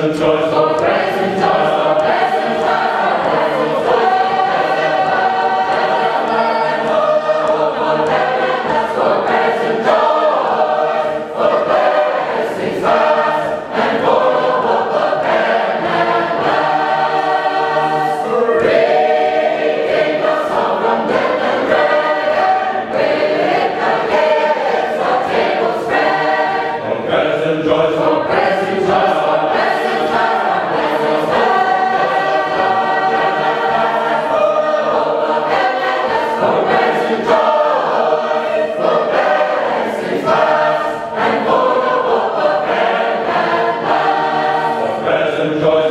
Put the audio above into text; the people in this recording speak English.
present joys, for present joys, for present joys, for present joys, for blessings vast, and for the hope of heaven at last. Hooray, King of song from death and bread, with the gifts the table spread. For present joys, for present joys, for present joys, for blessings vast, for the hope of heaven at last. For present joys, for blessings vast, and for the hope of heaven at last. For present joys.